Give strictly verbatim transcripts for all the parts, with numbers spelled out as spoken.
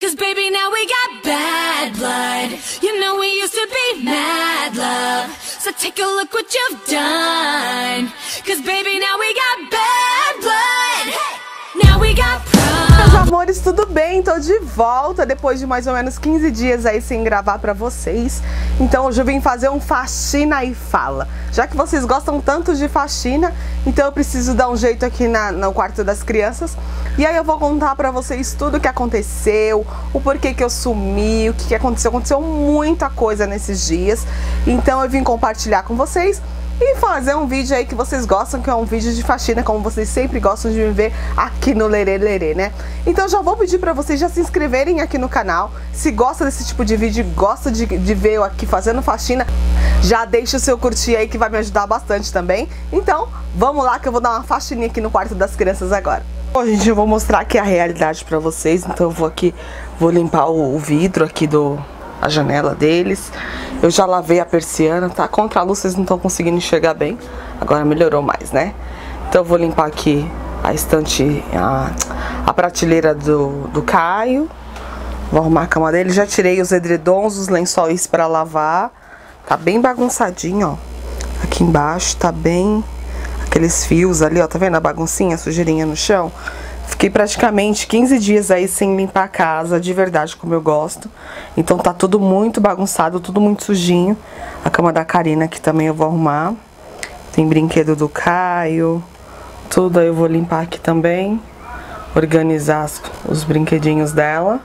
Cause baby, now we got bad blood. You know we used to be mad love. So take a look what you've done. Cause baby, now we got bad blood. Now we got Meus amores, tudo bem? Tô de volta depois de mais ou menos quinze dias aí sem gravar pra vocês. Então hoje eu vim fazer um faxina e fala. Já que vocês gostam tanto de faxina, então eu preciso dar um jeito aqui na, no quarto das crianças. E aí eu vou contar pra vocês tudo o que aconteceu, o porquê que eu sumi, o que, que aconteceu. Aconteceu muita coisa nesses dias. Então eu vim compartilhar com vocês e fazer um vídeo aí que vocês gostam, que é um vídeo de faxina, como vocês sempre gostam de me ver aqui no Lerê Lerê, né? Então já vou pedir pra vocês já se inscreverem aqui no canal. Se gosta desse tipo de vídeo, gosta de, de ver eu aqui fazendo faxina, já deixa o seu curtir aí que vai me ajudar bastante também. Então, vamos lá que eu vou dar uma faxininha aqui no quarto das crianças agora. Bom, gente, eu vou mostrar aqui a realidade pra vocês. Então eu vou aqui, vou limpar o, o vidro aqui do... a janela deles. Eu já lavei a persiana, tá? Contra a luz vocês não estão conseguindo enxergar bem. Agora melhorou mais, né? Então eu vou limpar aqui a estante, a, a prateleira do, do Caio. Vou arrumar a cama dele. Já tirei os edredons, os lençóis pra lavar. Tá bem bagunçadinho, ó. Aqui embaixo tá bem... aqueles fios ali, ó. Tá vendo a baguncinha, a sujeirinha no chão? Fiquei praticamente quinze dias aí sem limpar a casa, de verdade, como eu gosto. Então tá tudo muito bagunçado, tudo muito sujinho. A cama da Karina aqui também eu vou arrumar. Tem brinquedo do Caio. Tudo aí eu vou limpar aqui também. Organizar as, os brinquedinhos dela.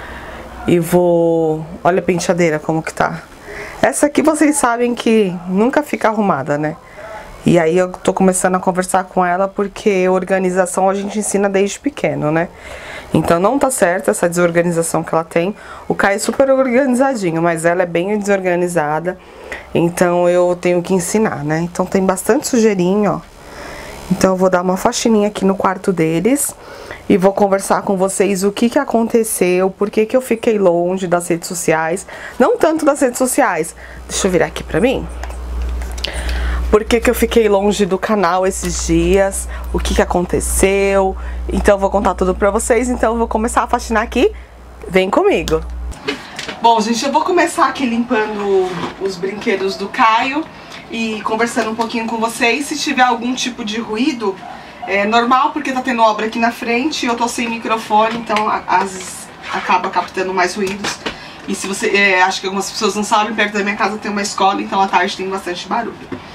E vou... olha a penteadeira como que tá. Essa aqui vocês sabem que nunca fica arrumada, né? E aí eu tô começando a conversar com ela porque organização a gente ensina desde pequeno, né? Então não tá certo essa desorganização que ela tem. O Caio é super organizadinho, mas ela é bem desorganizada. Então eu tenho que ensinar, né? Então tem bastante sujeirinho, ó. Então eu vou dar uma faxininha aqui no quarto deles. E vou conversar com vocês o que que aconteceu, por que que eu fiquei longe das redes sociais. Não tanto das redes sociais. Deixa eu virar aqui pra mim. Por que que eu fiquei longe do canal esses dias, o que que aconteceu. Então eu vou contar tudo pra vocês, então eu vou começar a faxinar aqui. Vem comigo. Bom, gente, eu vou começar aqui limpando os brinquedos do Caio e conversando um pouquinho com vocês. Se tiver algum tipo de ruído, é normal porque tá tendo obra aqui na frente e eu tô sem microfone, então às vezes acaba captando mais ruídos. E se você, é, acho que algumas pessoas não sabem, perto da minha casa tem uma escola, então à tarde tem bastante barulho.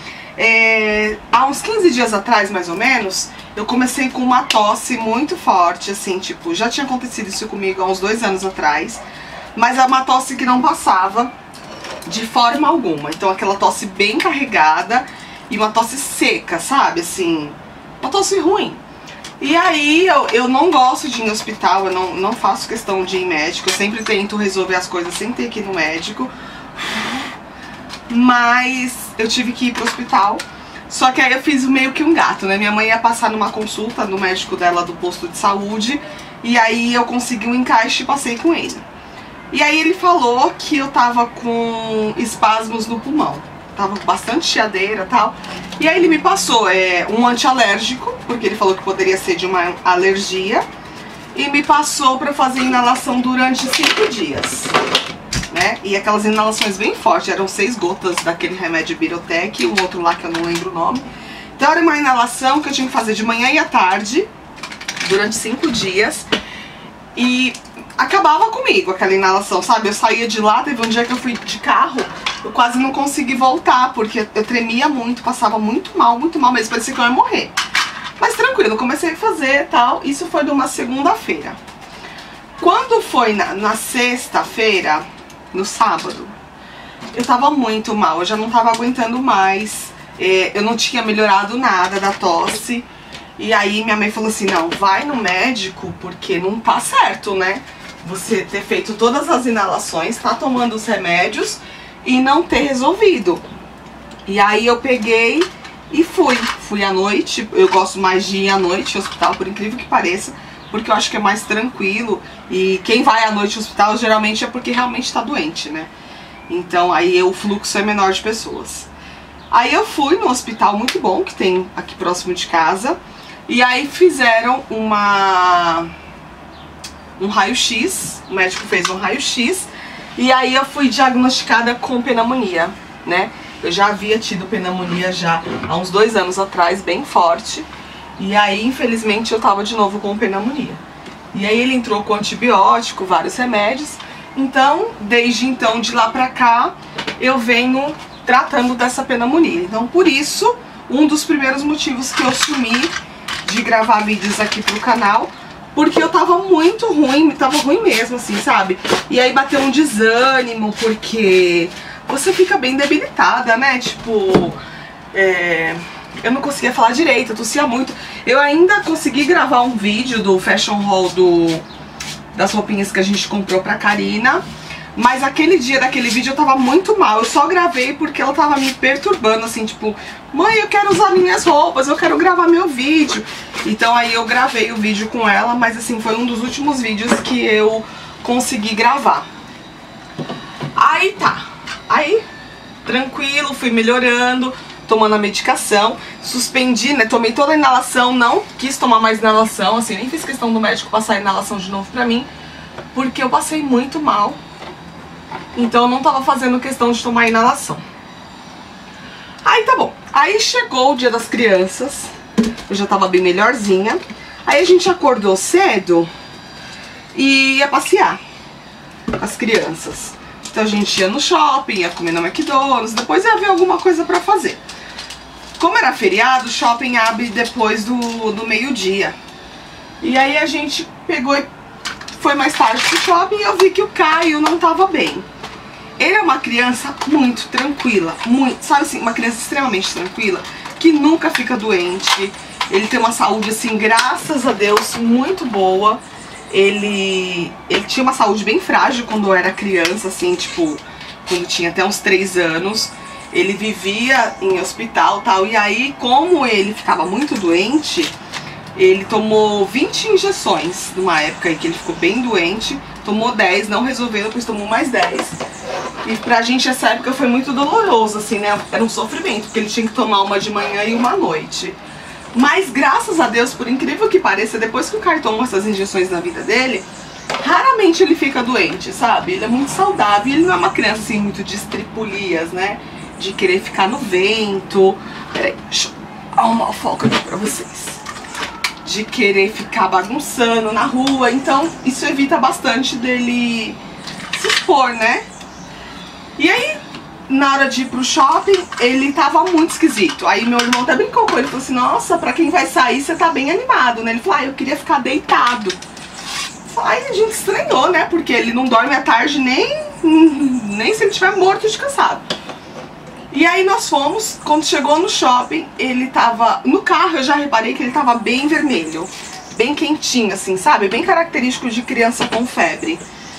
É, há uns quinze dias atrás, mais ou menos, eu comecei com uma tosse muito forte, assim, tipo, já tinha acontecido isso comigo há uns dois anos atrás, mas é uma tosse que não passava de forma alguma. Então aquela tosse bem carregada e uma tosse seca, sabe, assim, uma tosse ruim. E aí eu, eu não gosto de ir no hospital, eu não, não faço questão de ir em médico, eu sempre tento resolver as coisas sem ter que ir no médico. Mas eu tive que ir pro hospital. Só que aí eu fiz meio que um gato, né? Minha mãe ia passar numa consulta no médico dela do posto de saúde. E aí eu consegui um encaixe e passei com ele. E aí ele falou que eu tava com espasmos no pulmão. Tava com bastante chiadeira e tal. E aí ele me passou é, um antialérgico, porque ele falou que poderia ser de uma alergia. E me passou pra fazer inalação durante cinco dias. Né? E aquelas inalações bem fortes, eram seis gotas daquele remédio Birotec e um outro lá que eu não lembro o nome. Então era uma inalação que eu tinha que fazer de manhã e à tarde, durante cinco dias. E acabava comigo aquela inalação, sabe? Eu saía de lá, teve um dia que eu fui de carro, eu quase não consegui voltar, porque eu tremia muito, passava muito mal, muito mal mesmo, parecia que eu ia morrer. Mas tranquilo, comecei a fazer e tal, isso foi de uma segunda-feira. Quando foi na, na sexta-feira... no sábado, eu tava muito mal, eu já não tava aguentando mais, é, eu não tinha melhorado nada da tosse. E aí minha mãe falou assim, não, vai no médico porque não tá certo, né? Você ter feito todas as inalações, tá tomando os remédios e não ter resolvido. E aí eu peguei e fui, fui à noite, eu gosto mais de ir à noite ao hospital, por incrível que pareça, porque eu acho que é mais tranquilo. E quem vai à noite ao hospital geralmente é porque realmente tá doente, né? Então aí o fluxo é menor de pessoas. Aí eu fui no hospital muito bom, que tem aqui próximo de casa. E aí fizeram uma... um raio-x, o médico fez um raio-x, e aí eu fui diagnosticada com pneumonia, né? Eu já havia tido pneumonia já há uns dois anos atrás, bem forte, e aí infelizmente eu tava de novo com pneumonia. E aí ele entrou com antibiótico, vários remédios, então desde então, de lá pra cá, eu venho tratando dessa pneumonia. Então por isso, um dos primeiros motivos que eu sumi de gravar vídeos aqui pro canal, porque eu tava muito ruim, tava ruim mesmo, assim, sabe? E aí bateu um desânimo, porque você fica bem debilitada, né? Tipo, é... eu não conseguia falar direito, eu tossia muito. Eu ainda consegui gravar um vídeo do fashion haul do... das roupinhas que a gente comprou pra Karina, mas aquele dia daquele vídeo eu tava muito mal. Eu só gravei porque ela tava me perturbando, assim, tipo, mãe, eu quero usar minhas roupas, eu quero gravar meu vídeo. Então aí eu gravei o vídeo com ela, mas assim, foi um dos últimos vídeos que eu consegui gravar. Aí tá, aí tranquilo, fui melhorando, tomando a medicação, suspendi, né, tomei toda a inalação, não quis tomar mais inalação, assim, nem fiz questão do médico passar a inalação de novo pra mim, porque eu passei muito mal. Então eu não tava fazendo questão de tomar inalação. Aí tá bom. Aí chegou o dia das crianças. Eu já tava bem melhorzinha. Aí a gente acordou cedo e ia passear com as crianças. Então a gente ia no shopping, ia comer no McDonald's, depois ia ver alguma coisa pra fazer. Como era feriado, o shopping abre depois do, do meio-dia. E aí a gente pegou e foi mais tarde pro shopping e eu vi que o Caio não tava bem. Ele é uma criança muito tranquila, muito, sabe assim, uma criança extremamente tranquila, que nunca fica doente. Ele tem uma saúde, assim, graças a Deus, muito boa. Ele, ele tinha uma saúde bem frágil quando eu era criança, assim, tipo, quando tinha até uns três anos. Ele vivia em hospital e tal, e aí, como ele ficava muito doente, ele tomou vinte injeções numa época em que ele ficou bem doente. Tomou dez, não resolveu, depois tomou mais dez. E pra gente essa época foi muito doloroso, assim, né? Era um sofrimento, porque ele tinha que tomar uma de manhã e uma à noite. Mas graças a Deus, por incrível que pareça, depois que o Caio tomou essas injeções na vida dele, raramente ele fica doente, sabe? Ele é muito saudável, ele não é uma criança, assim, muito de estripulias, né? De querer ficar no vento. Peraí, deixa eu arrumar o foco aqui pra vocês. De querer ficar bagunçando na rua, então isso evita bastante dele se expor, né? E aí, na hora de ir pro shopping, ele tava muito esquisito. Aí meu irmão até brincou com ele, falou assim, nossa, pra quem vai sair você tá bem animado, né? Ele falou, ah, eu queria ficar deitado. Aí a gente estranhou, né? Porque ele não dorme à tarde nem, nem se ele estiver morto de cansado. E aí nós fomos, quando chegou no shopping, ele tava... No carro eu já reparei que ele tava bem vermelho, bem quentinho, assim, sabe? Bem característico de criança com febre.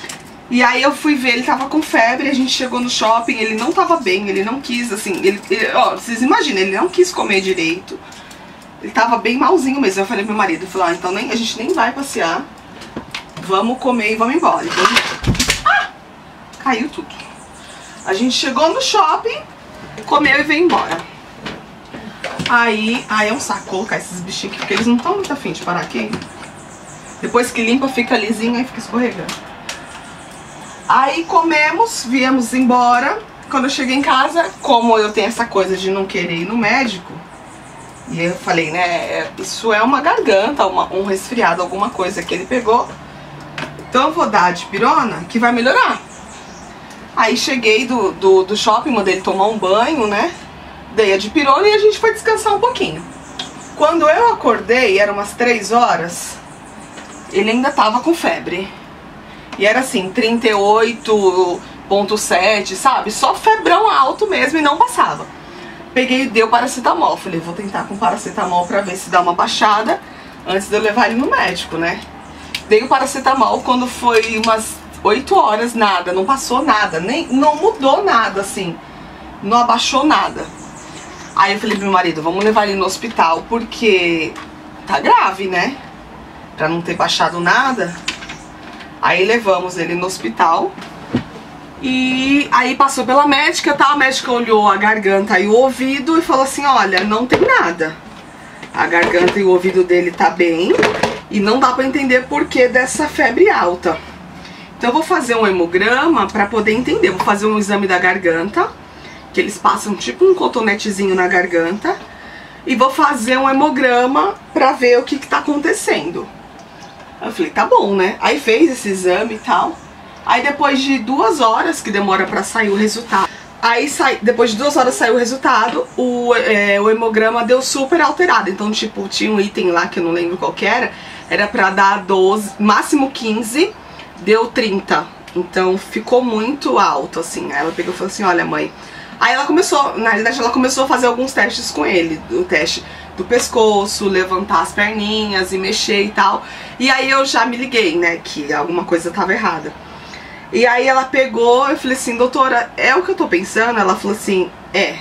E aí eu fui ver, ele tava com febre, a gente chegou no shopping, ele não tava bem, ele não quis, assim... Ele, ele, ó, vocês imaginam, ele não quis comer direito. Ele tava bem malzinho mesmo. Eu falei pro meu marido, eu falei, ah, então nem, a gente nem vai passear. Vamos comer e vamos embora. Então, ah! Caiu tudo. A gente chegou no shopping, comeu e veio embora. Aí, aí é um saco colocar esses bichinhos aqui, porque eles não estão muito afim de parar aqui. Depois que limpa, fica lisinho, aí fica escorregando. Aí comemos, viemos embora. Quando eu cheguei em casa, como eu tenho essa coisa de não querer ir no médico, e eu falei, né, isso é uma garganta, uma, um resfriado, alguma coisa que ele pegou. Então eu vou dar a dipirona que vai melhorar. Aí cheguei do, do, do shopping, mandei ele tomar um banho, né? Dei a dipirona e a gente foi descansar um pouquinho. Quando eu acordei, eram umas três horas, ele ainda tava com febre. E era assim, trinta e oito ponto sete, sabe? Só febrão alto mesmo e não passava. Peguei e dei o paracetamol. Falei, vou tentar com paracetamol pra ver se dá uma baixada antes de eu levar ele no médico, né? Dei o paracetamol, quando foi umas oito horas, nada, não passou nada, nem, não mudou nada, assim, não abaixou nada. Aí eu falei pro meu marido, vamos levar ele no hospital, porque tá grave, né? Pra não ter baixado nada. Aí levamos ele no hospital. E aí passou pela médica, tá? A médica olhou a garganta e o ouvido e falou assim, olha, não tem nada. A garganta e o ouvido dele tá bem. E não dá pra entender por que dessa febre alta. Então eu vou fazer um hemograma pra poder entender. Vou fazer um exame da garganta, que eles passam tipo um cotonetezinho na garganta. E vou fazer um hemograma pra ver o que que tá acontecendo. Eu falei, tá bom, né? Aí fez esse exame e tal. Aí depois de duas horas, que demora pra sair o resultado. Aí sai, depois de duas horas saiu o resultado, o, é, o hemograma deu super alterado. Então, tipo, tinha um item lá que eu não lembro qual que era. Era pra dar doze, máximo quinze, deu trinta. Então ficou muito alto, assim. Aí ela pegou e falou assim, olha mãe. Aí ela começou, na realidade ela começou a fazer alguns testes com ele. O teste do pescoço, levantar as perninhas e mexer e tal. E aí eu já me liguei, né, que alguma coisa tava errada. E aí ela pegou, eu falei assim, doutora, é o que eu tô pensando? Ela falou assim, é,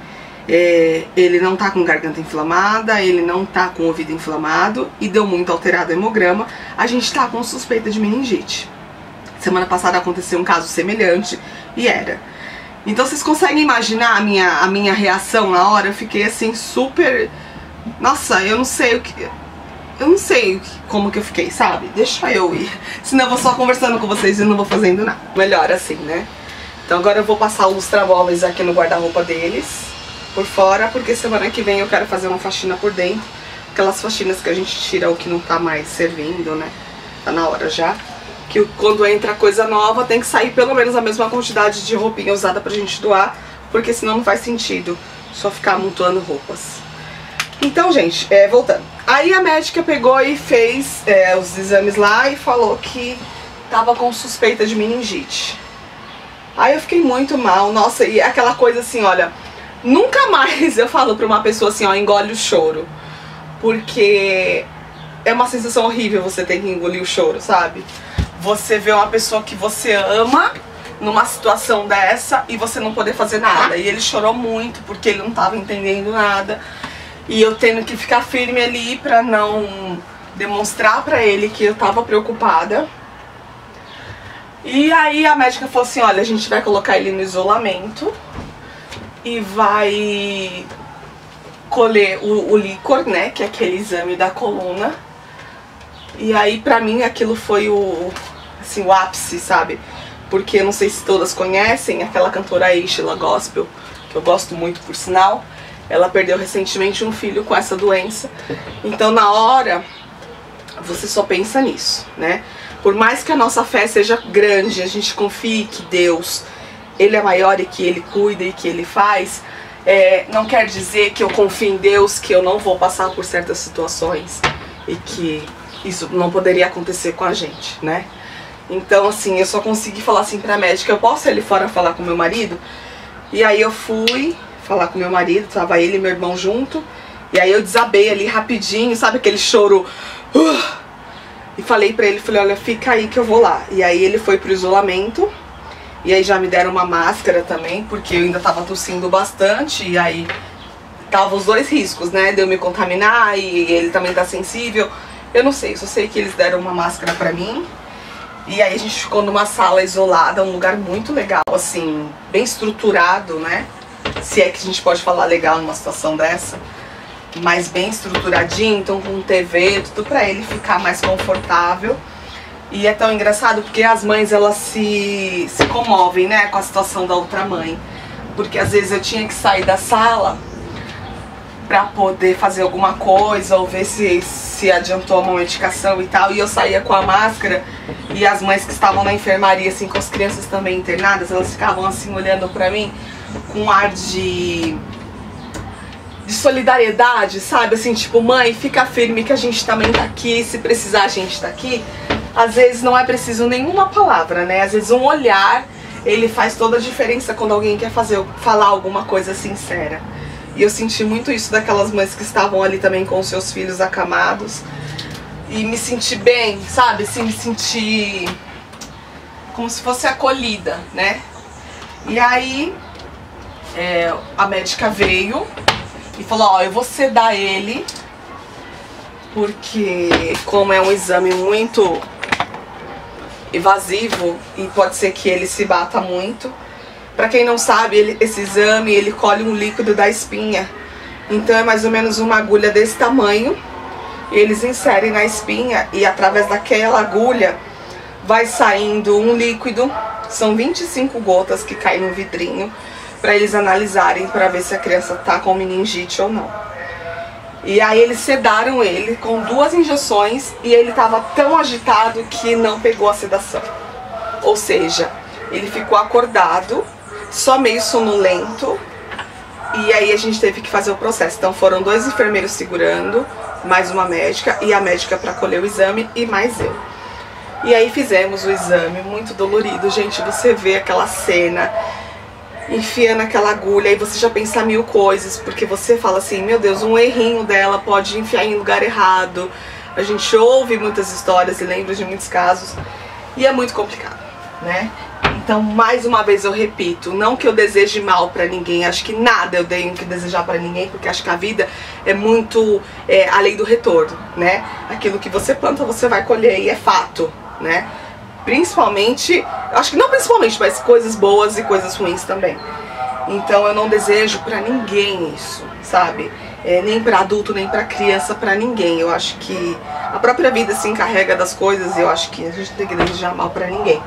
é ele não tá com garganta inflamada, ele não tá com ouvido inflamado e deu muito alterado o hemograma, a gente tá com suspeita de meningite. Semana passada aconteceu um caso semelhante e era. Então vocês conseguem imaginar a minha, a minha reação na hora? Eu fiquei assim super, nossa, eu não sei o que... Eu não sei como que eu fiquei, sabe? Deixa eu ir. Senão eu vou só conversando com vocês e não vou fazendo nada. Melhor assim, né? Então agora eu vou passar os travóveis aqui no guarda-roupa deles, por fora, porque semana que vem eu quero fazer uma faxina por dentro. Aquelas faxinas que a gente tira o que não tá mais servindo, né? Tá na hora já. Que quando entra coisa nova tem que sair pelo menos a mesma quantidade de roupinha usada pra gente doar, porque senão não faz sentido só ficar amontoando roupas. Então, gente, é, voltando. Aí a médica pegou e fez é, os exames lá e falou que tava com suspeita de meningite. Aí eu fiquei muito mal, nossa, e aquela coisa assim, olha, nunca mais eu falo pra uma pessoa assim, ó, engole o choro. Porque é uma sensação horrível você ter que engolir o choro, sabe? Você vê uma pessoa que você ama numa situação dessa e você não poder fazer nada. E ele chorou muito porque ele não tava entendendo nada. E eu tendo que ficar firme ali pra não demonstrar pra ele que eu tava preocupada. E aí a médica falou assim, olha, a gente vai colocar ele no isolamento e vai colher o, o líquor, né, que é aquele exame da coluna. E aí pra mim aquilo foi o, assim, o ápice, sabe? Porque eu não sei se todas conhecem aquela cantora Ishla Gospel, que eu gosto muito por sinal. Ela perdeu recentemente um filho com essa doença. Então na hora, você só pensa nisso, né? Por mais que a nossa fé seja grande, a gente confie que Deus, Ele é maior e que Ele cuida e que Ele faz, é, não quer dizer que eu confio em Deus, que eu não vou passar por certas situações e que isso não poderia acontecer com a gente, né? Então assim, eu só consegui falar assim pra médica, eu posso ir ali fora falar com meu marido? E aí eu fui falar com meu marido, tava ele e meu irmão junto, e aí eu desabei ali rapidinho, sabe aquele choro, uh, e falei pra ele, falei, olha, fica aí que eu vou lá. E aí ele foi pro isolamento, e aí já me deram uma máscara também, porque eu ainda tava tossindo bastante, e aí tava os dois riscos, né, de eu me contaminar, e ele também tá sensível, eu não sei, só sei que eles deram uma máscara pra mim. E aí a gente ficou numa sala isolada, um lugar muito legal, assim, bem estruturado, né? Se é que a gente pode falar legal numa situação dessa, mas bem estruturadinho, então com T V, tudo pra ele ficar mais confortável. E é tão engraçado porque as mães, elas se, se comovem, né, com a situação da outra mãe. Porque às vezes eu tinha que sair da sala pra poder fazer alguma coisa, ou ver se, se adiantou uma medicação e tal, e eu saía com a máscara, e as mães que estavam na enfermaria, assim, com as crianças também internadas, elas ficavam assim, olhando pra mim, com um ar de, de solidariedade, sabe? Assim, tipo, mãe, fica firme que a gente também tá aqui, se precisar a gente tá aqui. Às vezes não é preciso nenhuma palavra, né? Às vezes um olhar, ele faz toda a diferença quando alguém quer fazer, falar alguma coisa sincera. E eu senti muito isso daquelas mães que estavam ali também com os seus filhos acamados. E me senti bem, sabe? Assim, me senti como se fosse acolhida, né? E aí é, a médica veio e falou, ó, eu vou sedar ele, porque como é um exame muito invasivo e pode ser que ele se bata muito. Pra quem não sabe, ele, esse exame, ele colhe um líquido da espinha. Então é mais ou menos uma agulha desse tamanho e eles inserem na espinha e através daquela agulha vai saindo um líquido. São vinte e cinco gotas que caem no vidrinho para eles analisarem para ver se a criança tá com meningite ou não. E aí eles sedaram ele com duas injeções e ele tava tão agitado que não pegou a sedação. Ou seja, ele ficou acordado, só meio sonolento, e aí a gente teve que fazer o processo. Então foram dois enfermeiros segurando, mais uma médica e a médica para colher o exame e mais eu. E aí fizemos o exame, muito dolorido, gente, você vê aquela cena, enfiando aquela agulha e você já pensa mil coisas, porque você fala assim, meu Deus, um errinho dela pode enfiar em lugar errado. A gente ouve muitas histórias e lembra de muitos casos e é muito complicado, né? Então, mais uma vez eu repito, não que eu deseje mal pra ninguém, acho que nada eu tenho que desejar pra ninguém, porque acho que a vida é muito é, a lei do retorno, né? Aquilo que você planta você vai colher e é fato, né? Principalmente, acho que não principalmente, mas coisas boas e coisas ruins também. Então eu não desejo pra ninguém isso, sabe? É, nem pra adulto, nem pra criança, pra ninguém. Eu acho que a própria vida se encarrega das coisas e eu acho que a gente não tem que desejar mal pra ninguém.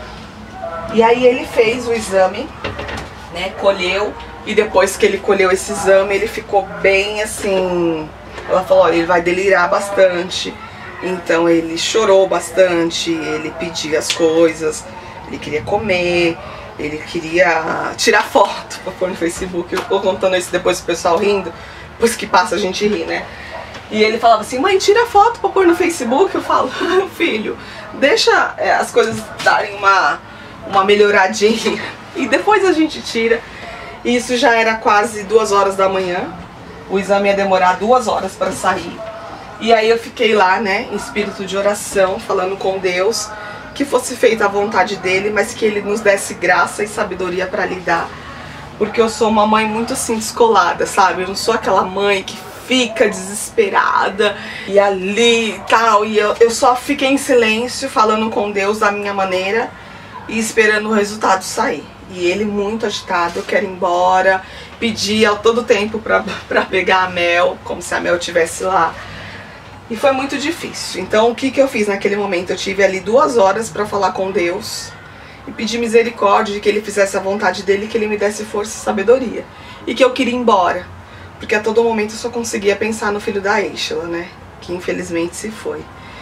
E aí ele fez o exame, né, colheu, e depois que ele colheu esse exame, ele ficou bem assim... Ela falou, olha, ele vai delirar bastante. Então ele chorou bastante, ele pedia as coisas, ele queria comer, ele queria tirar foto pra pôr no Facebook. Eu tô contando isso depois pro pessoal rindo, depois que passa a gente ri, né? E ele falava assim, mãe, tira foto pra pôr no Facebook. Eu falo, filho, deixa é, as coisas darem uma, uma melhoradinha e depois a gente tira. E isso já era quase duas horas da manhã, o exame ia demorar duas horas para sair. E aí eu fiquei lá, né, em espírito de oração, falando com Deus, que fosse feita a vontade dele, mas que ele nos desse graça e sabedoria para lidar. Porque eu sou uma mãe muito assim, descolada, sabe? Eu não sou aquela mãe que fica desesperada e ali e tal. E eu, eu só fiquei em silêncio, falando com Deus da minha maneira e esperando o resultado sair. E ele muito agitado, eu quero ir embora, pedia a todo tempo pra, pra pegar a Mel, como se a Mel estivesse lá. E foi muito difícil. Então o que, que eu fiz naquele momento? Eu tive ali duas horas para falar com Deus e pedir misericórdia de que ele fizesse a vontade dele, que ele me desse força e sabedoria. E que eu queria ir embora, porque a todo momento eu só conseguia pensar no filho da Eixla, né? Que infelizmente se foi.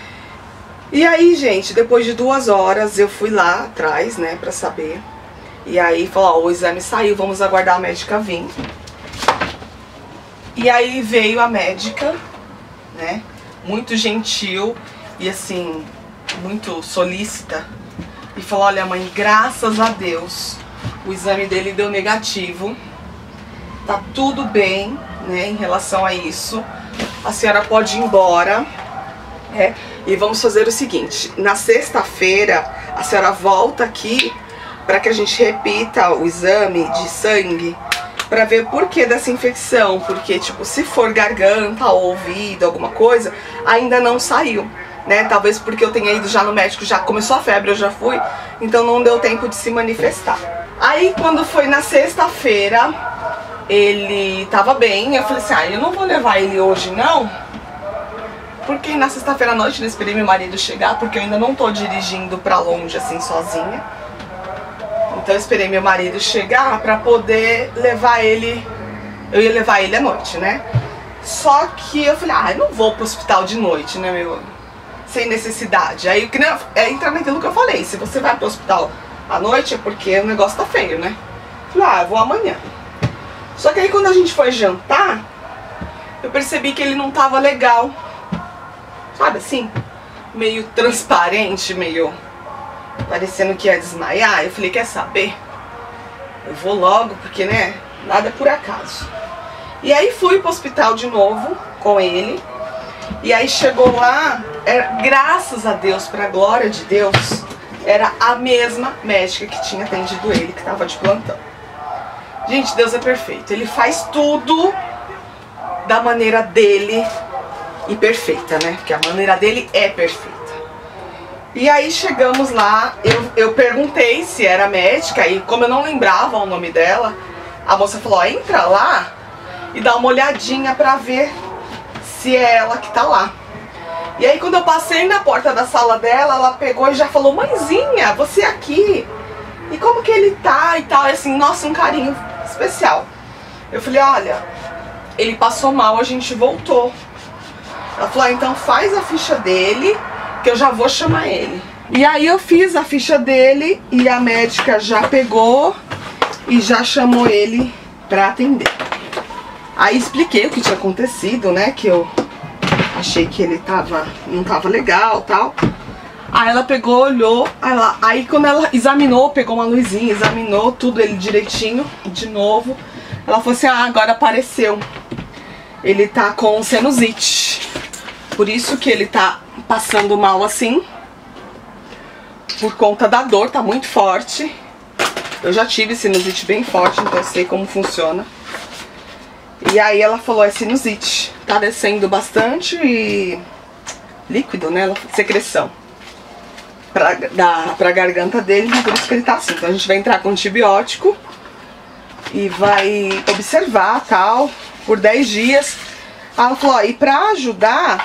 E aí, gente, depois de duas horas eu fui lá atrás, né, pra saber. E aí falou, ó, o exame saiu, vamos aguardar a médica vir. E aí veio a médica, né? Muito gentil e assim, muito solícita, e falou, olha mãe, graças a Deus o exame dele deu negativo, tá tudo bem, né, em relação a isso, a senhora pode ir embora, né, e vamos fazer o seguinte, na sexta-feira a senhora volta aqui para que a gente repita o exame de sangue, pra ver o porquê dessa infecção, porque, tipo, se for garganta ou ouvido, alguma coisa, ainda não saiu, né? Talvez porque eu tenha ido já no médico, já começou a febre, eu já fui, então não deu tempo de se manifestar. Aí, quando foi na sexta-feira, ele tava bem, eu falei assim, ah, eu não vou levar ele hoje, não, porque na sexta-feira à noite eu esperei meu marido chegar, porque eu ainda não tô dirigindo pra longe, assim, sozinha. Então eu esperei meu marido chegar pra poder levar ele, eu ia levar ele à noite, né? Só que eu falei, ah, eu não vou pro hospital de noite, né, meu? Sem necessidade. Aí é entrar naquilo que eu falei, se você vai pro hospital à noite é porque o negócio tá feio, né? Eu falei, ah, eu vou amanhã. Só que aí quando a gente foi jantar, eu percebi que ele não tava legal. Sabe assim? Meio transparente, meio... parecendo que ia desmaiar. Eu falei, quer saber? Eu vou logo, porque, né, nada é por acaso. E aí fui pro hospital de novo com ele. E aí chegou lá, era, graças a Deus, pra glória de Deus, era a mesma médica que tinha atendido ele, que tava de plantão. Gente, Deus é perfeito. Ele faz tudo da maneira dele e perfeita, né? Porque a maneira dele é perfeita. E aí chegamos lá, eu, eu perguntei se era médica, e como eu não lembrava o nome dela, a moça falou, ó, entra lá e dá uma olhadinha pra ver se é ela que tá lá. E aí quando eu passei na porta da sala dela, ela pegou e já falou: mãezinha, você aqui? E como que ele tá e tal? E assim, nossa, um carinho especial. Eu falei: olha, ele passou mal, a gente voltou. Ela falou: ah, então faz a ficha dele, que eu já vou chamar ele. E aí eu fiz a ficha dele e a médica já pegou e já chamou ele pra atender. Aí expliquei o que tinha acontecido, né, que eu achei que ele tava, não tava legal e tal. Aí ela pegou, olhou, aí, ela, aí quando ela examinou, pegou uma luzinha, examinou tudo ele direitinho, de novo. Ela falou assim: ah, agora apareceu. Ele tá com sinusite. Por isso que ele tá passando mal assim. Por conta da dor, tá muito forte. Eu já tive sinusite bem forte, então eu sei como funciona. E aí ela falou: é sinusite. Tá descendo bastante e líquido, né? Secreção. Pra, da, pra garganta dele, por isso que ele tá assim. Então a gente vai entrar com antibiótico e vai observar, tal, por dez dias. Ela falou: ó, e pra ajudar,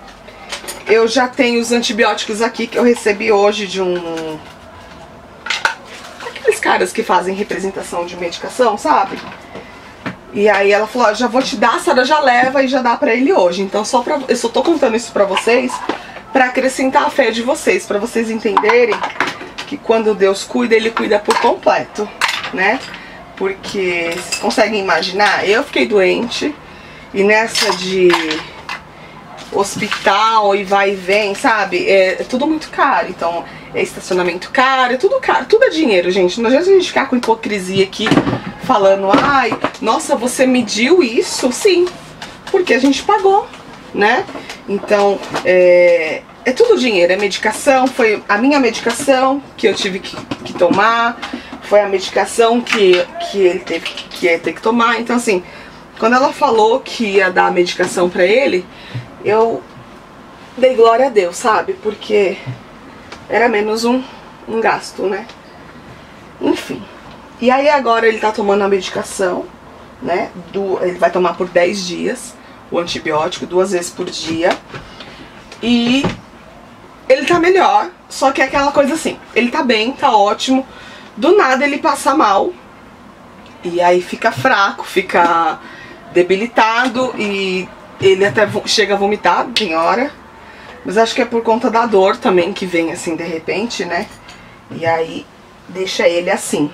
eu já tenho os antibióticos aqui que eu recebi hoje de um... aqueles caras que fazem representação de medicação, sabe? E aí ela falou: ó, já vou te dar, a senhora já leva e já dá pra ele hoje. Então só pra, eu só tô contando isso pra vocês pra acrescentar a fé de vocês, pra vocês entenderem que quando Deus cuida, Ele cuida por completo, né? Porque vocês conseguem imaginar? Eu fiquei doente e nessa de hospital e vai e vem, sabe? É, é tudo muito caro, então é estacionamento caro, é tudo caro, tudo é dinheiro, gente. Não adianta a gente ficar com hipocrisia aqui falando: ai, nossa, você mediu isso? Sim, porque a gente pagou, né? Então, é, é tudo dinheiro, é medicação, foi a minha medicação que eu tive que, que tomar, foi a medicação que, que ele teve que, ia ter que tomar. Então, assim, quando ela falou que ia dar a medicação pra ele, eu dei glória a Deus, sabe? Porque era menos um, um gasto, né? Enfim. E aí agora ele tá tomando a medicação, né? Do, ele vai tomar por dez dias o antibiótico, duas vezes por dia. E ele tá melhor, só que é aquela coisa assim, ele tá bem, tá ótimo. Do nada ele passa mal. E aí fica fraco, fica debilitado e ele até chega a vomitar, tem hora. Mas acho que é por conta da dor também que vem assim de repente, né? E aí deixa ele assim.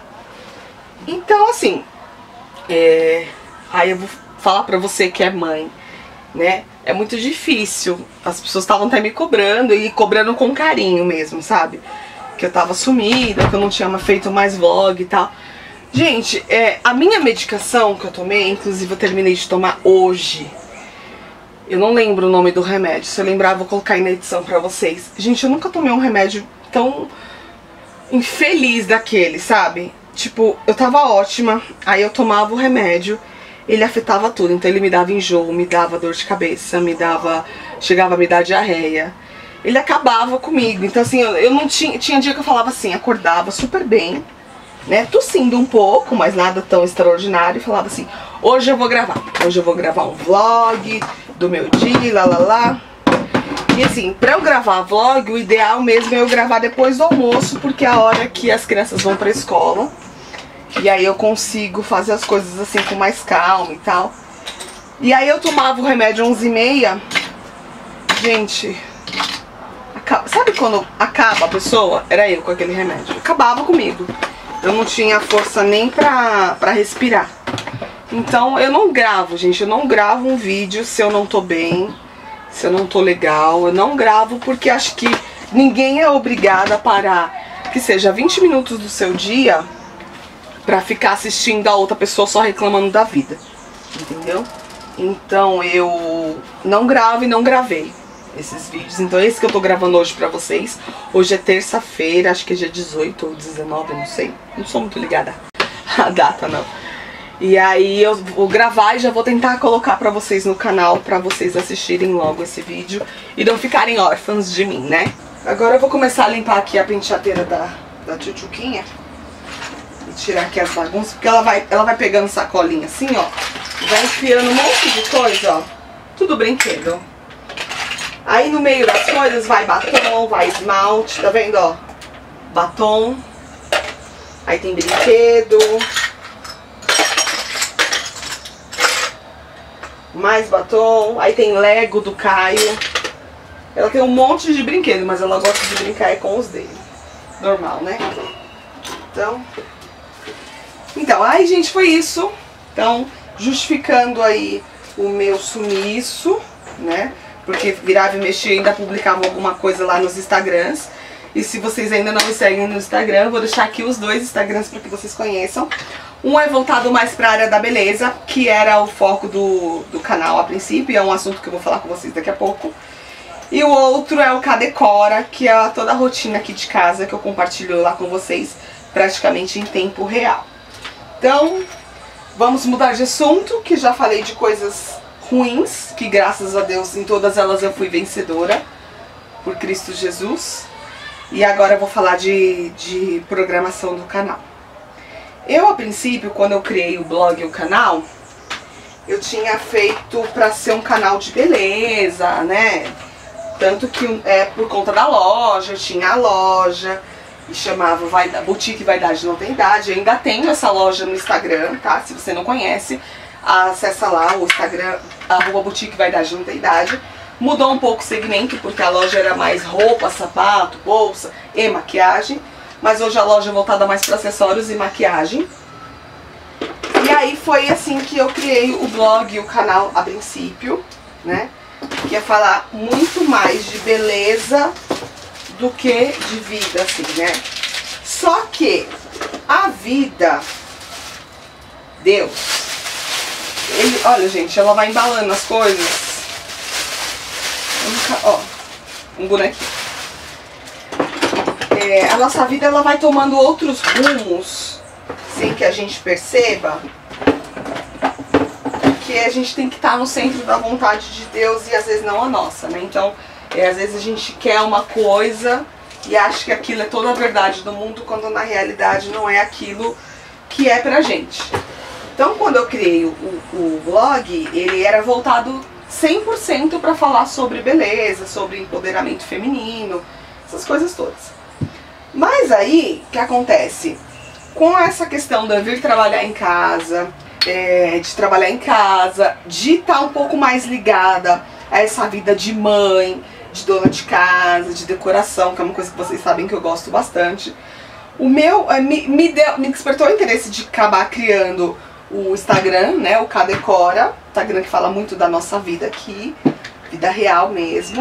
Então assim, é... aí eu vou falar pra você que é mãe, né? É muito difícil. As pessoas estavam até me cobrando e cobrando com carinho mesmo, sabe? Que eu tava sumida, que eu não tinha feito mais vlog e tal. Gente, é, a minha medicação que eu tomei, inclusive eu terminei de tomar hoje. Eu não lembro o nome do remédio. Se eu lembrar, eu vou colocar aí na edição pra vocês. Gente, eu nunca tomei um remédio tão infeliz daquele, sabe? Tipo, eu tava ótima, aí eu tomava o remédio, ele afetava tudo. Então ele me dava enjoo, me dava dor de cabeça, me dava... chegava a me dar diarreia. Ele acabava comigo. Então assim, eu, eu não tinha... Tinha dia que eu falava assim, acordava super bem, né? Tossindo um pouco, mas nada tão extraordinário. E falava assim: hoje eu vou gravar. Hoje eu vou gravar um vlog do meu dia, lá, lá, lá. E assim, pra eu gravar vlog, o ideal mesmo é eu gravar depois do almoço, porque é a hora que as crianças vão pra escola. E aí eu consigo fazer as coisas assim com mais calma e tal. E aí eu tomava o remédio onze e meia. Gente, acaba, sabe quando acaba a pessoa? Era eu com aquele remédio. Acabava comigo. Eu não tinha força nem pra, pra respirar. Então eu não gravo, gente. Eu não gravo um vídeo se eu não tô bem, se eu não tô legal. Eu não gravo porque acho que ninguém é obrigado a parar que seja vinte minutos do seu dia pra ficar assistindo a outra pessoa só reclamando da vida, entendeu? Então eu não gravo e não gravei esses vídeos. Então esse que eu tô gravando hoje pra vocês. Hoje é terça-feira, acho que é dia dezoito ou dezenove, eu não sei. Não sou muito ligada à data, não. E aí eu vou gravar e já vou tentar colocar pra vocês no canal, pra vocês assistirem logo esse vídeo e não ficarem órfãos de mim, né? Agora eu vou começar a limpar aqui a penteadeira da, da tchutchuquinha e tirar aqui as bagunças, porque ela vai, ela vai pegando sacolinha assim, ó, vai enfiando um monte de coisa, ó, tudo brinquedo. Aí no meio das coisas vai batom, vai esmalte, tá vendo, ó? Batom. Aí tem brinquedo. Mais batom. Aí tem Lego do Caio. Ela tem um monte de brinquedo, mas ela gosta de brincar é com os dele. Normal, né? Então... Então, aí, gente, foi isso. Então, justificando aí o meu sumiço, né? Porque virava e mexia ainda publicava alguma coisa lá nos Instagrams. E se vocês ainda não me seguem no Instagram, eu vou deixar aqui os dois Instagrams para que vocês conheçam. Um é voltado mais para a área da beleza, que era o foco do, do canal a princípio, e é um assunto que eu vou falar com vocês daqui a pouco. E o outro é o Cadecora, que é toda a rotina aqui de casa que eu compartilho lá com vocês praticamente em tempo real. Então, vamos mudar de assunto, que já falei de coisas ruins, que graças a Deus em todas elas eu fui vencedora, por Cristo Jesus. E agora eu vou falar de, de programação do canal. Eu, a princípio, quando eu criei o blog e o canal, eu tinha feito pra ser um canal de beleza, né? Tanto que é por conta da loja, eu tinha a loja, e chamava Vaida, Boutique Vaidade Não Tem Idade. Eu ainda tenho essa loja no Instagram, tá? Se você não conhece, acessa lá o Instagram, arroba Boutique Vaidade Não Tem Idade. Mudou um pouco o segmento, porque a loja era mais roupa, sapato, bolsa e maquiagem. Mas hoje a loja é voltada mais para acessórios e maquiagem. E aí foi assim que eu criei o blog e o canal a princípio, né? Que é falar muito mais de beleza do que de vida, assim, né? Só que a vida, Deus, ele, olha, gente, ela vai embalando as coisas. Ó, um bonequinho. É, a nossa vida, ela vai tomando outros rumos sem que a gente perceba, que a gente tem que estar no centro da vontade de Deus e às vezes não a nossa, né? Então, é, às vezes a gente quer uma coisa e acha que aquilo é toda a verdade do mundo, quando na realidade não é aquilo que é pra gente. Então, quando eu criei o, o blog, ele era voltado cem por cento para falar sobre beleza, sobre empoderamento feminino, essas coisas todas. Mas aí, o que acontece? Com essa questão de eu vir trabalhar em casa, é, de trabalhar em casa, de estar um pouco mais ligada a essa vida de mãe, de dona de casa, de decoração, que é uma coisa que vocês sabem que eu gosto bastante, o meu, me, me, deu, me despertou o interesse de acabar criando o Instagram, né, o Cadecora, Instagram que fala muito da nossa vida aqui, vida real mesmo.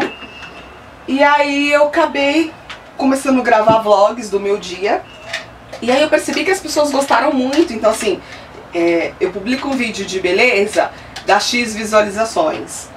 E aí eu acabei começando a gravar vlogs do meu dia, e aí eu percebi que as pessoas gostaram muito. Então assim, é, eu publico um vídeo de beleza, dá X visualizações.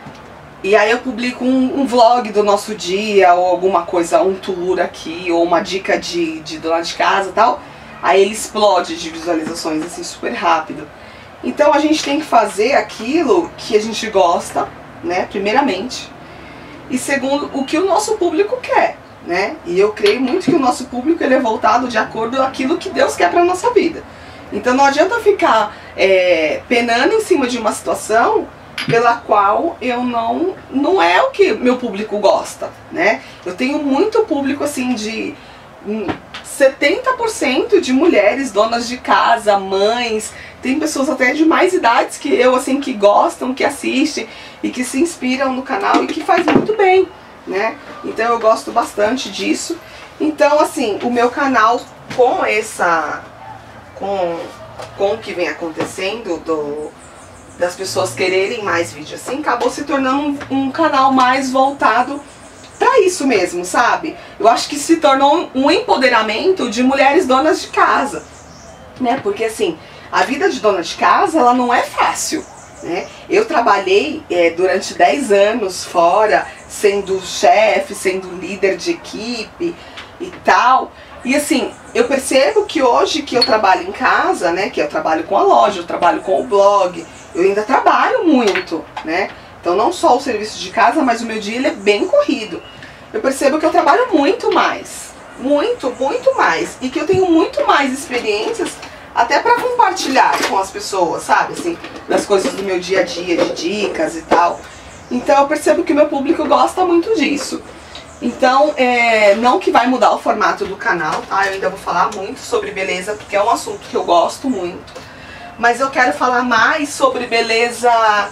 E aí eu publico um, um vlog do nosso dia, ou alguma coisa, um tour aqui, ou uma dica de, de dona de casa e tal. Aí ele explode de visualizações, assim, super rápido. Então a gente tem que fazer aquilo que a gente gosta, né, primeiramente. E segundo, o que o nosso público quer, né? E eu creio muito que o nosso público, ele é voltado de acordo com aquilo que Deus quer pra nossa vida. Então não adianta ficar é, penando em cima de uma situação pela qual eu não, não é o que meu público gosta, né? Eu tenho muito público, assim, de setenta por cento de mulheres donas de casa, mães, tem pessoas até de mais idades que eu, assim, que gostam, que assistem e que se inspiram no canal e que faz muito bem, né? Então eu gosto bastante disso. Então, assim, o meu canal, com essa, com, com o que vem acontecendo do, das pessoas quererem mais vídeos assim, acabou se tornando um, um canal mais voltado pra isso mesmo, sabe? Eu acho que se tornou um empoderamento de mulheres donas de casa, né? Porque assim, a vida de dona de casa, ela não é fácil, né? Eu trabalhei é, durante dez anos fora, sendo chefe, sendo líder de equipe e tal. E assim, eu percebo que hoje que eu trabalho em casa, né? Que eu trabalho com a loja, eu trabalho com o blog, eu ainda trabalho muito, né? Então não só o serviço de casa, mas o meu dia, ele é bem corrido. Eu percebo que eu trabalho muito mais, muito, muito mais. E que eu tenho muito mais experiências até pra compartilhar com as pessoas, sabe? Assim, das coisas do meu dia a dia, de dicas e tal. Então eu percebo que o meu público gosta muito disso. Então, é, não que vai mudar o formato do canal, tá? Eu ainda vou falar muito sobre beleza, porque é um assunto que eu gosto muito. Mas eu quero falar mais sobre beleza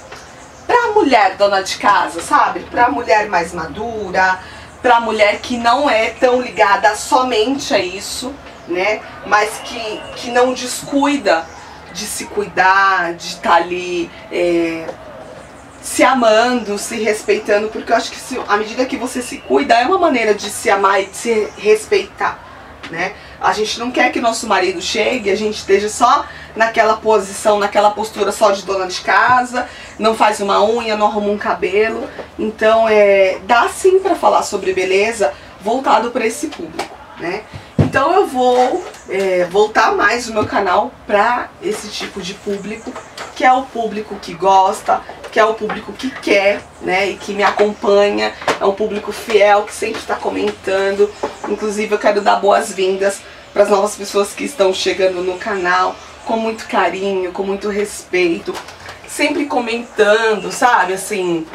pra mulher dona de casa, sabe? Pra mulher mais madura, pra mulher que não é tão ligada somente a isso, né? Mas que, que não descuida de se cuidar, de estar ali é, se amando, se respeitando, porque eu acho que se, à medida que você se cuida é uma maneira de se amar e de se respeitar, né? A gente não quer que nosso marido chegue e a gente esteja só naquela posição, naquela postura só de dona de casa, não faz uma unha, não arruma um cabelo. Então é, dá sim pra falar sobre beleza voltado para esse público, né? Então eu vou é, voltar mais o meu canal para esse tipo de público, que é o público que gosta, que é o público que quer, né, e que me acompanha, é um público fiel, que sempre está comentando. Inclusive eu quero dar boas-vindas para as novas pessoas que estão chegando no canal, com muito carinho, com muito respeito, sempre comentando, sabe, assim...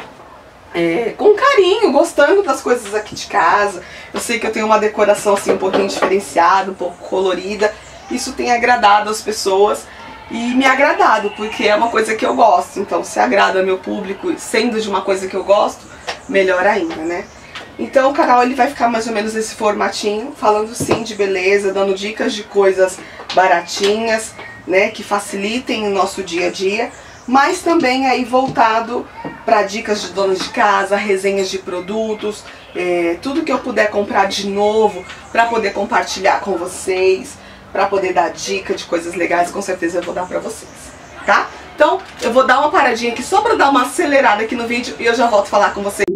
É, com carinho, gostando das coisas aqui de casa. Eu sei que eu tenho uma decoração assim um pouquinho diferenciada, um pouco colorida. Isso tem agradado as pessoas e me agradado, porque é uma coisa que eu gosto. Então se agrada meu público, sendo de uma coisa que eu gosto, melhor ainda, né? Então o canal ele vai ficar mais ou menos nesse formatinho, falando sim de beleza, dando dicas de coisas baratinhas, né, que facilitem o nosso dia a dia, mas também aí voltado para dicas de donas de casa, resenhas de produtos, é, tudo que eu puder comprar de novo para poder compartilhar com vocês, para poder dar dica de coisas legais, com certeza eu vou dar para vocês, tá? Então eu vou dar uma paradinha aqui só para dar uma acelerada aqui no vídeo e eu já volto a falar com vocês.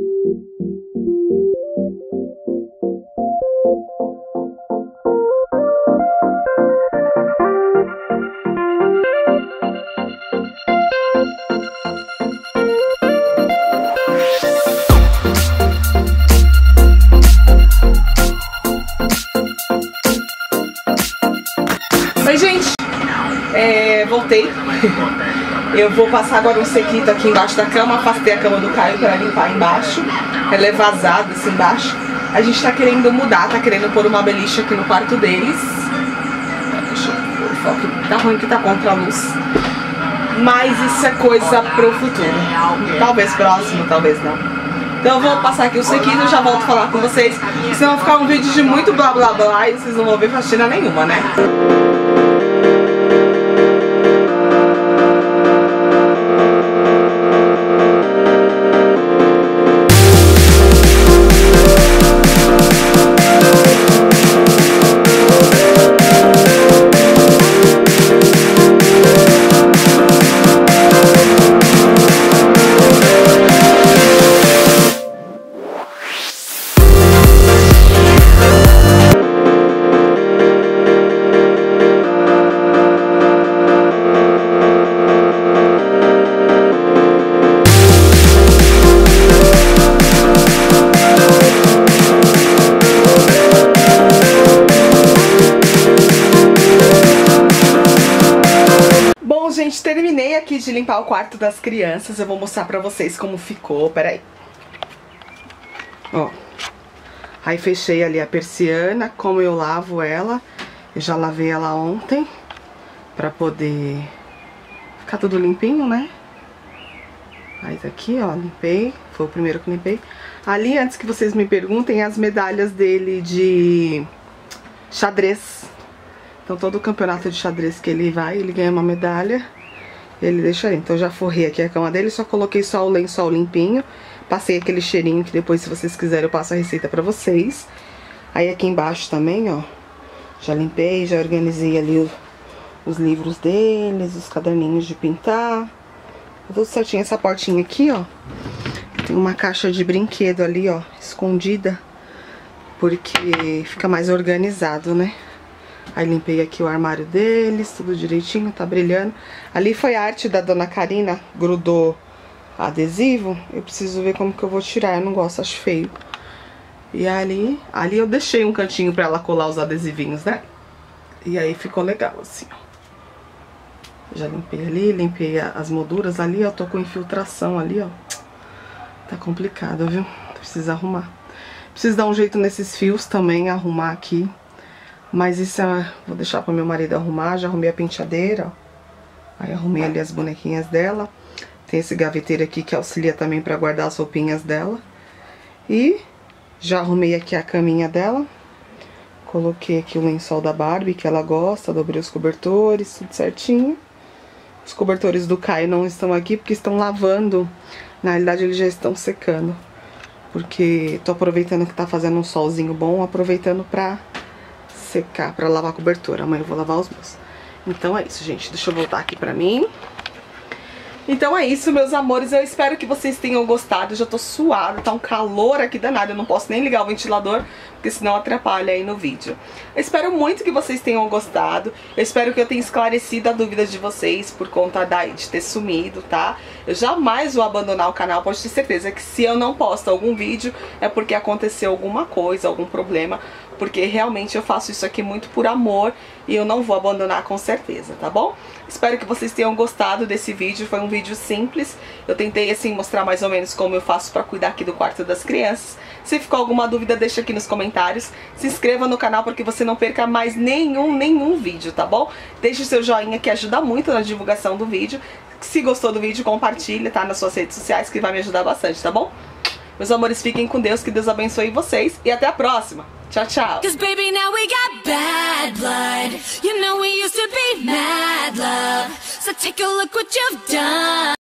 Oi gente, é, voltei. Eu vou passar agora um sequito aqui embaixo da cama. Afastei a cama do Caio para limpar embaixo. Ela é vazada assim embaixo. A gente tá querendo mudar, tá querendo pôr uma beliche aqui no quarto deles. Deixa eu pôr o foco, tá ruim que tá contra a luz. Mas isso é coisa pro futuro. Talvez próximo, talvez não. Então eu vou passar aqui o sequito e já volto a falar com vocês. Senão vai ficar um vídeo de muito blá blá blá e vocês não vão ver faxina nenhuma, né? Gente, terminei aqui de limpar o quarto das crianças. Eu vou mostrar pra vocês como ficou. Peraí. Ó. Aí fechei ali a persiana. Como eu lavo ela. Eu já lavei ela ontem. Pra poder ficar tudo limpinho, né? Aí aqui, ó, limpei. Foi o primeiro que limpei. Ali, antes que vocês me perguntem, as medalhas dele de xadrez. Então todo o campeonato de xadrez que ele vai, ele ganha uma medalha, ele deixa ali. Então eu já forrei aqui a cama dele, só coloquei só o lençol limpinho, passei aquele cheirinho que depois, se vocês quiserem, eu passo a receita pra vocês. Aí aqui embaixo também, ó, já limpei, já organizei ali o, os livros deles, os caderninhos de pintar, tudo certinho. Essa portinha aqui, ó, tem uma caixa de brinquedo ali, ó, escondida, porque fica mais organizado, né? Aí limpei aqui o armário deles, tudo direitinho, tá brilhando. Ali foi a arte da dona Karina, grudou adesivo. Eu preciso ver como que eu vou tirar, eu não gosto, acho feio. E ali, ali eu deixei um cantinho pra ela colar os adesivinhos, né? E aí ficou legal, assim, ó. Já limpei ali, limpei as molduras ali, ó, tô com infiltração ali, ó. Tá complicado, viu? Precisa arrumar. Preciso dar um jeito nesses fios também, arrumar aqui. Mas isso é... Vou deixar pro meu marido arrumar. Já arrumei a penteadeira, ó. Aí arrumei ali as bonequinhas dela. Tem esse gaveteiro aqui que auxilia também pra guardar as roupinhas dela. E já arrumei aqui a caminha dela. Coloquei aqui o lençol da Barbie, que ela gosta. Dobrei os cobertores, tudo certinho. Os cobertores do Caio não estão aqui porque estão lavando. Na realidade eles já estão secando. Porque tô aproveitando que tá fazendo um solzinho bom. Aproveitando pra secar, pra lavar a cobertura. Amanhã eu vou lavar os meus. Então é isso, gente. Deixa eu voltar aqui pra mim. Então é isso, meus amores. Eu espero que vocês tenham gostado. Eu já tô suada, tá um calor aqui danado. Eu não posso nem ligar o ventilador, porque senão atrapalha aí no vídeo. Eu espero muito que vocês tenham gostado. Eu espero que eu tenha esclarecido a dúvida de vocês por conta da, de ter sumido, tá? Eu jamais vou abandonar o canal. Pode ter certeza que se eu não posto algum vídeo é porque aconteceu alguma coisa, algum problema. Porque realmente eu faço isso aqui muito por amor e eu não vou abandonar com certeza, tá bom? Espero que vocês tenham gostado desse vídeo. Foi um vídeo simples. Eu tentei assim mostrar mais ou menos como eu faço pra cuidar aqui do quarto das crianças. Se ficou alguma dúvida, deixa aqui nos comentários. Se inscreva no canal para que você não perca mais nenhum, nenhum vídeo, tá bom? Deixe o seu joinha que ajuda muito na divulgação do vídeo. Se gostou do vídeo, compartilha, tá? Nas suas redes sociais que vai me ajudar bastante, tá bom? Meus amores, fiquem com Deus, que Deus abençoe vocês e até a próxima. Tchau, tchau. 'Cause baby, now we got bad blood. You know we used to be mad love. So take a look what you've done.